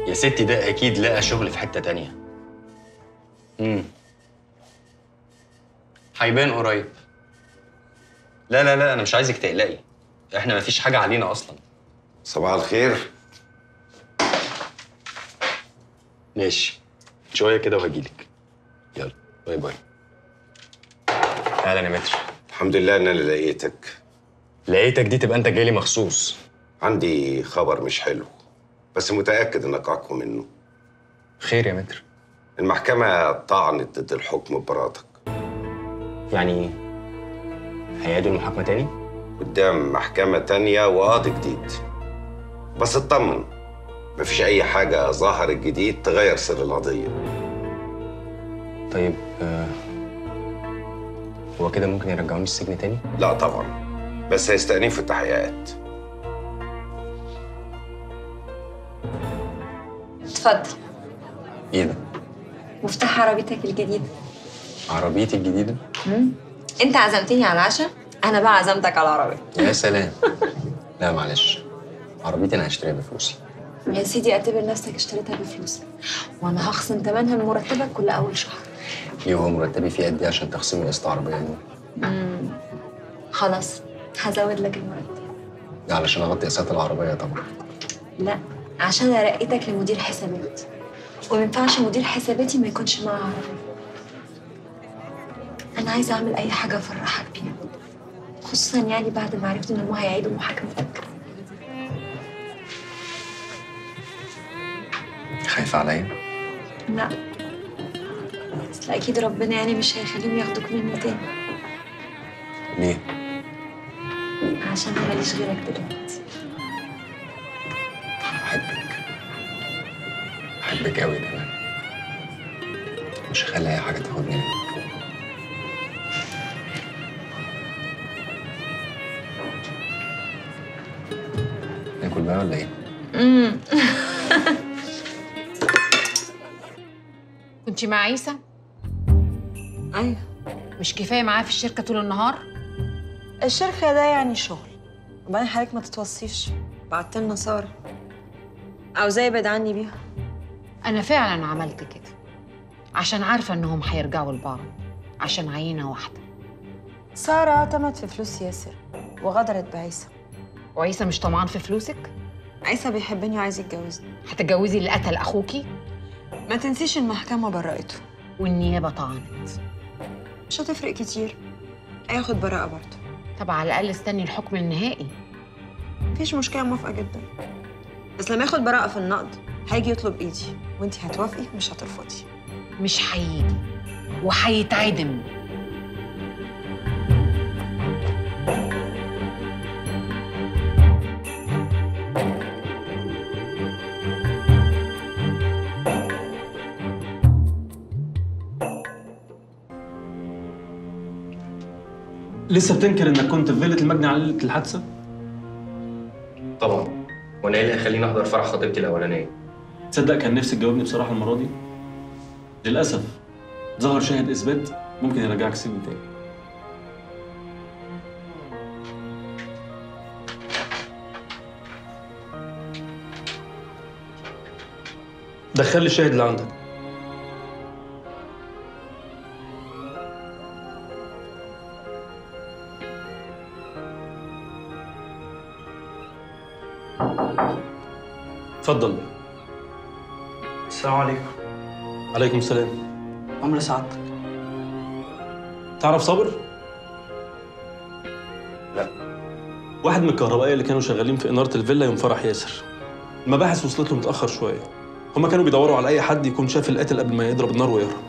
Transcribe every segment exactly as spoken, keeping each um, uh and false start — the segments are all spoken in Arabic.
يا ستي ده اكيد لقى شغل في حته تانية. امم هيبان قريب. لا لا لا، انا مش عايزك تقلقي، احنا مفيش حاجه علينا اصلا. صباح الخير. ماشي، شويه كده وهجيلك. يلا باي باي. اهلا يا متر. الحمد لله ان انا لقيتك. لقيتك دي تبقى انت جاي لي مخصوص. عندي خبر مش حلو، بس متاكد انك اقوى منه. خير يا متر؟ المحكمه طعنت ضد الحكم ببراءتك. يعني هيعيدوا المحاكمه تاني؟ قدام محكمه تانية وقاضي جديد. بس اطمن، مفيش اي حاجه ظهرت جديد تغير سر القضيه. طيب آه هو كده ممكن يرجعوني السجن تاني؟ لا طبعا، بس هيستأنفوا التحقيقات. اتفضل. ايه ده؟ مفتاح عربيتك الجديدة. عربيتي الجديدة؟ امم انت عزمتني على العشاء، انا بقى عزمتك على العربية. يا سلام. لا معلش، عربيتي انا هشتريها بفلوسي. يا سيدي اعتبر نفسك اشتريتها بفلوسك، وانا هخصم ثمنها من مرتبك كل اول شهر. ايه هو مرتبي فيه قد ايه عشان تخصمي قسط عربية دي؟ امم خلاص هزود لك المرتب. ده علشان اغطي قسط العربية طبعا. لا، عشان ارقيتك لمدير حسابات، وما ينفعش مدير حساباتي ما يكونش معاه عربية. انا عايزه اعمل اي حاجه افرحك بيها، خصوصا يعني بعد ما عرفت ان هم هيعيدوا محاكمتك. خايفة عليا؟ لا، بس اكيد ربنا يعني مش هيخليهم ياخدوك مني تاني. ليه؟ عشان ماليش غيرك دلوقتي. بحبك، بحبك قوي كمان. مش هخلي اي حاجة تاخدني منك. ناكل بقى ولا ايه؟ امم كنتي مع عيسى؟ ايوه. مش كفايه معاه في الشركه طول النهار؟ الشركه ده يعني شغل، وبعدين حضرتك ما تتوصيش، بعت لنا ساره عاوزاه يبعد عني بيها. انا فعلا عملت كده عشان عارفه انهم هيرجعوا لبعض عشان عينه واحده. ساره اعتمد في فلوس ياسر وغدرت بعيسى. وعيسى مش طمعان في فلوسك؟ عيسى بيحبني وعايز يتجوزني. هتتجوزي اللي قتل اخوكي؟ ما تنسيش المحكمه برأته والنيابه طعنت. مش هتفرق كتير، هياخد براءه برضه. طب على الاقل استني الحكم النهائي. مفيش مشكله، موافقه جدا، بس لما ياخد براءه في النقد هيجي يطلب ايدي وانتي هتوافقي مش هترفضي. مش هيجي وهيتعدم. لسه بتنكر انك كنت في فيلة المجني على ليلة الحادثة؟ طبعا، وانا ايه اللي هيخليني احضر فرح خطيبتي الاولانية؟ تصدق كان نفسي تجاوبني بصراحة المرة دي؟ للأسف ظهر شاهد إثبات ممكن يرجعك السجن تاني. دخل لي الشاهد اللي عندك. اتفضل. السلام عليكم. عليكم السلام. عمرو سعادتك. تعرف صابر؟ لا. واحد من الكهربائية اللي كانوا شغالين في إنارة الفيلا يوم فرح ياسر. المباحث وصلت له متأخر شوية. هما كانوا بيدوروا على أي حد يكون شاف القاتل قبل ما يضرب النار ويهرب.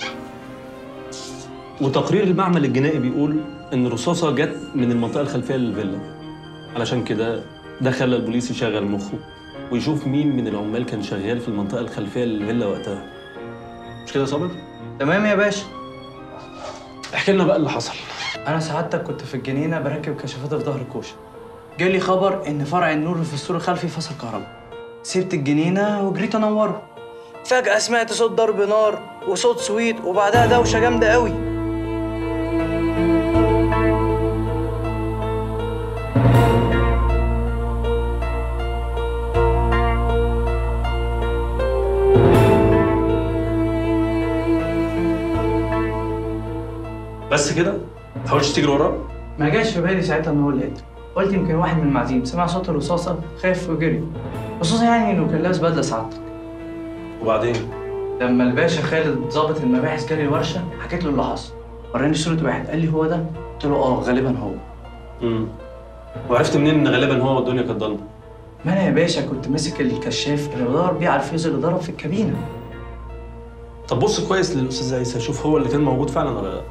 وتقرير المعمل الجنائي بيقول إن الرصاصة جت من المنطقة الخلفية للفيلا. علشان كده ده خلى البوليس يشغل مخه ويشوف مين من العمال كان شغال في المنطقة الخلفية للفيلا وقتها. مش كده يا صابر؟ تمام يا باشا. احكي لنا بقى اللي حصل. انا سعادتك كنت في الجنينه بركب كشافات في ظهر الكوشه. جالي خبر ان فرع النور في السور الخلفي فصل كهرباء. سبت الجنينه وجريت انوره. فجاه سمعت صوت ضرب نار وصوت سويت وبعدها دوشه جامده قوي. بس كده؟ ما حاولتش تجري وراه؟ ما جاش في بالي ساعتها ان هو اللي قتل. قلت يمكن واحد من المعازيم سمع صوت الرصاصه خاف وجري، خصوصا يعني انه كان لابس بدله سعادتك. وبعدين؟ لما الباشا خالد ضابط المباحث جالي الورشه حكيت له اللي حصل، وراني صوره واحد قال لي هو ده، قلت له اه غالبا هو. امم وعرفت منين ان غالبا هو والدنيا كانت ضلمه؟ ما انا يا باشا كنت ماسك الكشاف اللي بدور بيه على الفيوز اللي ضرب في الكابينه. طب بص كويس للاستاذ عيسى، شوف هو اللي كان موجود فعلا ولا لا.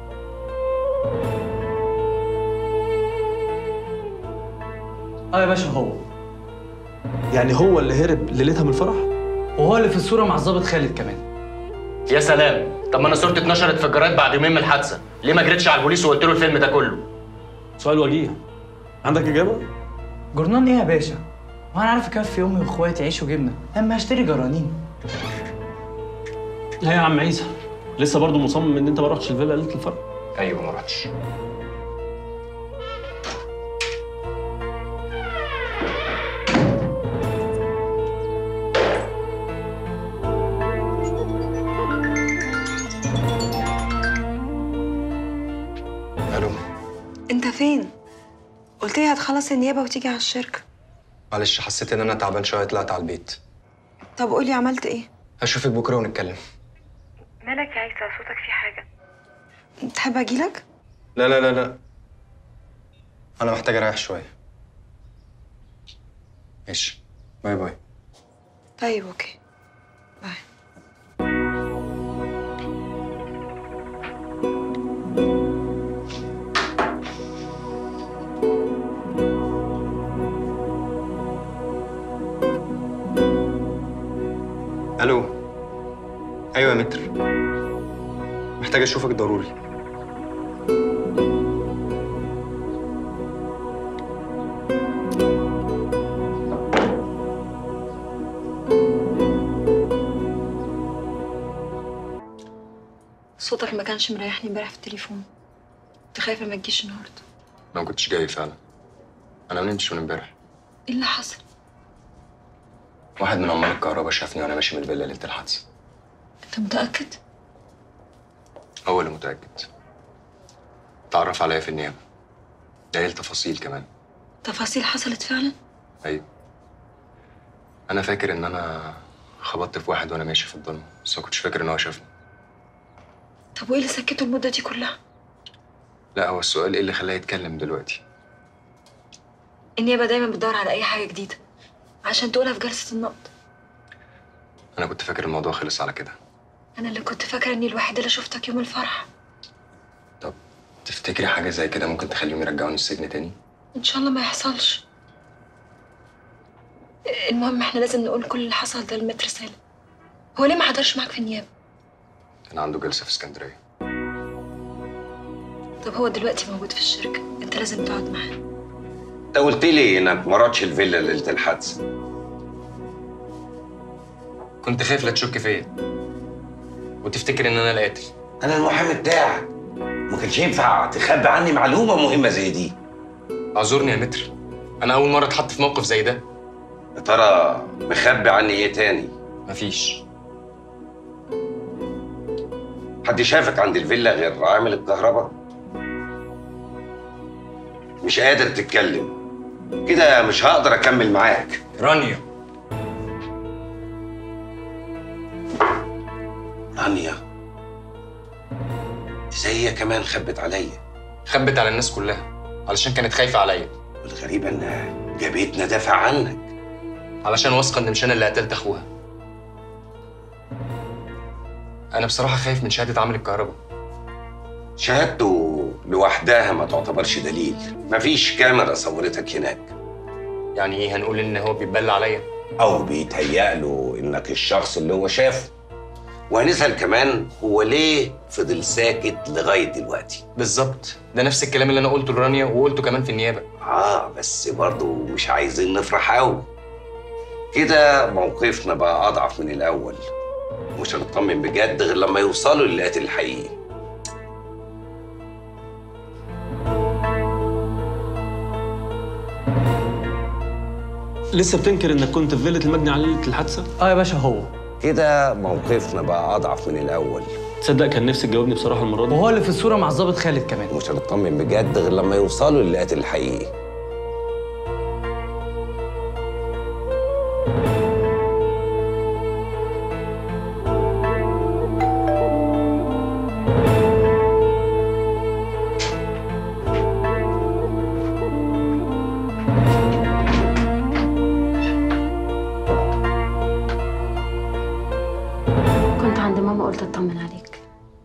اه يا باشا هو. يعني هو اللي هرب ليلتها من الفرح؟ وهو اللي في الصوره مع الضابط خالد كمان. يا سلام، طب ما انا صورتي اتنشرت في الجرايد بعد يومين من الحادثه، ليه ما جريتش على البوليس وقلت له الفيلم ده كله؟ سؤال وجيه. عندك اجابه؟ جرنان ايه يا باشا؟ وانا عارف اكفي امي واخواتي عيش وجبنه اما هشتري جرانين. لا يا عم عيسى، لسه برضه مصمم ان انت ما رحتش الفيلا ليله الفرح؟ ايوه ما رحتش. الو. انت فين؟ قلت لي هتخلص النيابه وتيجي على الشركه. معلش حسيت ان انا تعبان شويه طلعت على البيت. طب قولي عملت ايه؟ هشوفك بكره ونتكلم. مالك يا عيسى؟ صوتك فيه حاجه. تحب اجيلك؟ لا لا لا لا، انا محتاج اريح شويه. ماشي، باي باي. طيب اوكي باي. الو. ايوه يا متر، محتاج اشوفك ضروري. صوتك ما كانش مريحني امبارح في التليفون، كنت خايفه ما تجيش النهارده. انا ما كنتش جاي فعلا، انا ما نمتش من امبارح. ايه اللي حصل؟ واحد من عمال الكهرباء شافني وانا ماشي من الفيلا ليله الحادثه. انت متاكد؟ هو اللي متاكد. اتعرف عليا في النيابه، ده قايل تفاصيل كمان. تفاصيل حصلت فعلا؟ ايوه. انا فاكر ان انا خبطت في واحد وانا ماشي في الضلمه، بس ما كنتش فاكر ان هو شافني. طب وايه اللي سكته المده دي كلها؟ لا، هو السؤال ايه اللي خلاه يتكلم دلوقتي؟ النيابه دايما بتدور على اي حاجه جديده عشان تقولها في جلسه النقد. انا كنت فاكر الموضوع خلص على كده. انا اللي كنت فاكره اني الوحيده اللي شفتك يوم الفرح. طب تفتكري حاجه زي كده ممكن تخليهم يرجعوني السجن تاني؟ ان شاء الله ما يحصلش. المهم احنا لازم نقول كل اللي حصل ده لمتر سالم. هو ليه ما حضرش معاك في النيابه؟ كان عنده جلسه في اسكندريه. طب هو دلوقتي موجود في الشركه، انت لازم تقعد معاه. انت قلت لي انك ما رحتش الفيلا ليله الحادثه. كنت خايف لا تشك فيا وتفتكر ان انا القاتل. انا المحامي بتاعك، ما كانش ينفع تخبي عني معلومه مهمه زي دي. اعذرني يا متر، انا اول مره اتحط في موقف زي ده. يا ترى مخبي عني ايه تاني؟ مفيش. حد شافك عند الفيلا غير عامل الكهرباء؟ مش قادر تتكلم كده، مش هقدر اكمل معاك. رانيا. رانيا ازاي هي كمان خبت عليا؟ خبت على الناس كلها علشان كانت خايفه عليا. والغريبه انها جابتنا دافع عنك. علشان واثقه ان مش انا اللي قتلت اخوها. انا بصراحه خايف من شهاده عامل الكهرباء. شهادته لوحدها ما تعتبرش دليل، مفيش كاميرا صورتك هناك. يعني ايه، هنقول ان هو بيتبلى عليا؟ او بيتهيأ له انك الشخص اللي هو شافه. وهنسأل كمان هو ليه فضل ساكت لغايه دلوقتي. بالظبط، ده نفس الكلام اللي انا قلته لرانيا وقلته كمان في النيابه. اه بس برضه مش عايزين نفرح قوي كده، موقفنا بقى اضعف من الاول. مش هنطمن بجد غير لما يوصلوا للقاتل الحقيقي. لسه بتنكر انك كنت في فيلة المجني على ليله الحادثه؟ اه يا باشا هو. كده موقفنا بقى اضعف من الاول. تصدق كان نفسي تجاوبني بصراحه المره دي. وهو اللي في الصوره مع الظابط خالد كمان. مش هنطمن بجد غير لما يوصلوا للقاتل الحقيقي. كنت عند ماما قلت اطمن عليك.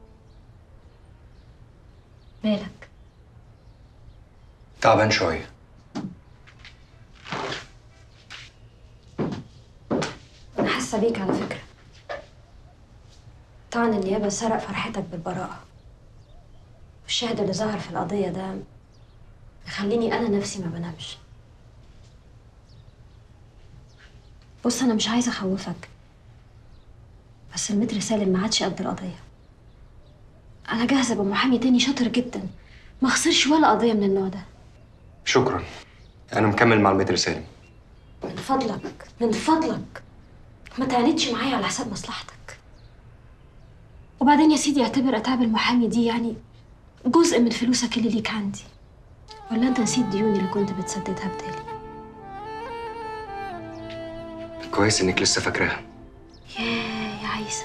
مالك؟ تعبان شويه. انا حاسه بيك على فكره. طعن النيابه سرق فرحتك بالبراءه، والشاهد اللي ظهر في القضيه ده مخليني انا نفسي ما بنامش. بص انا مش عايزه اخوفك، بس المتر سالم ما عادش قد القضيه. انا جاهزه بمحامي تاني شاطر جدا ما خسرش ولا قضيه من النوع ده. شكرا، انا مكمل مع المتر سالم. من فضلك من فضلك ما تعاندش معايا على حساب مصلحتك. وبعدين يا سيدي اعتبر اتعاب المحامي دي يعني جزء من فلوسك اللي ليك عندي، ولا انت نسيت ديوني اللي كنت بتسددها بدالي؟ كويس انك لسه فاكراها. ياه يا عيسى،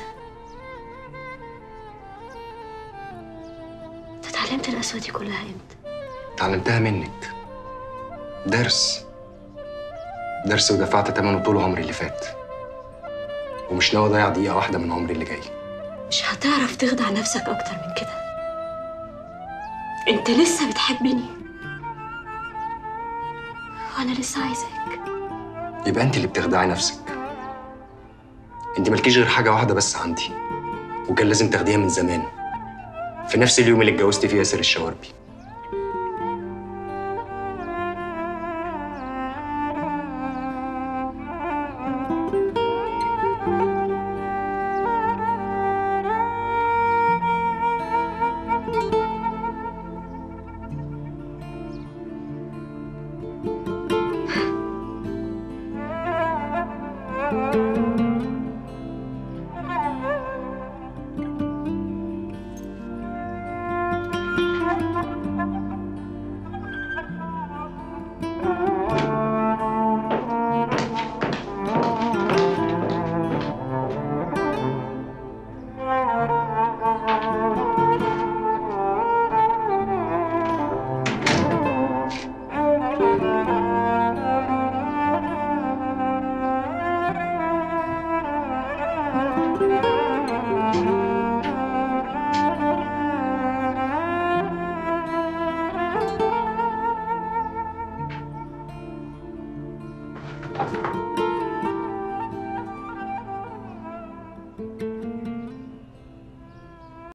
انت اتعلمت القسوه دي كلها امتى؟ اتعلمتها منك. درس درس ودفعت ثمنه طول عمري اللي فات، ومش ناوي اضيع دقيقه واحده من عمري اللي جاي. مش هتعرف تخدع نفسك اكتر من كده. انت لسه بتحبني وانا لسه عايزاك. يبقى انت اللي بتخدعي نفسك. انت مالكيش غير حاجه واحده بس عندي، وكان لازم تاخديها من زمان، في نفس اليوم اللي اتجوزتي فيه ياسر الشواربي.